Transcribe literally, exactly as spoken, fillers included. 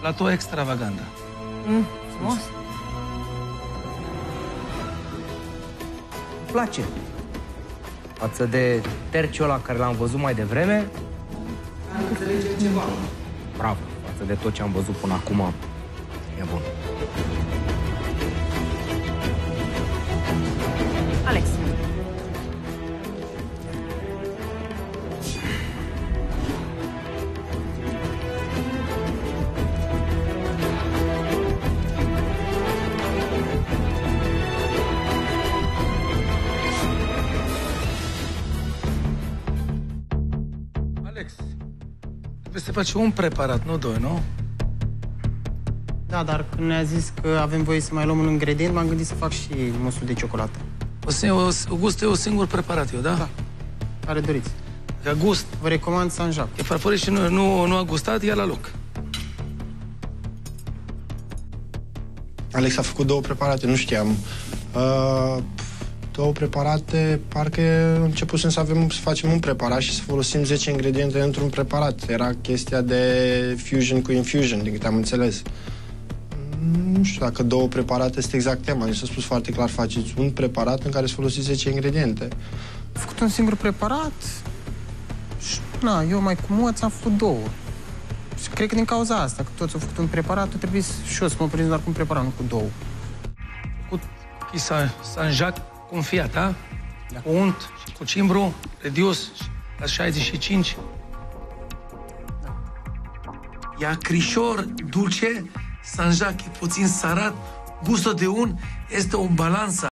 Platou extravaganda. Mm, frumos. Îmi place. Față de terciul ăla care l-am văzut mai devreme... Am înțelege ceva. Bravo. Față de tot ce am văzut până acum, e bun. Alex. Alex, trebuie să faci un preparat, nu doi, nu? Da, dar când ne-a zis că avem voie să mai luăm un ingredient, m-am gândit să fac și musul de ciocolată. O, singur, o gust eu un singur preparat, eu, da? Da. Care doriți? Ca gust. Vă recomand Saint-Jacques. E farfurie și nu, nu, nu a gustat, ia la loc. Alex a făcut două preparate, nu știam. Uh, două preparate, parcă începusem să avem, să facem un preparat și să folosim zece ingrediente într-un preparat. Era chestia de fusion cu infusion, din câte am înțeles. Nu știu dacă două preparate este exact tema. Deci s-a spus foarte clar, faceți un preparat în care să folosiți zece ingrediente. Am făcut un singur preparat și, na, eu mai cu moț am făcut două. Și cred că din cauza asta, că toți au făcut un preparat, trebuie și eu să mă prind doar cu un preparat, nu cu două. Cu Saint-Jacques cu un fiat, da? Da. Cu unt și cu cimbru, redus la șaizeci și cinci. Da. E acrișor, dulce, Saint-Jacques e puțin sarat, gustul de un este o balanță.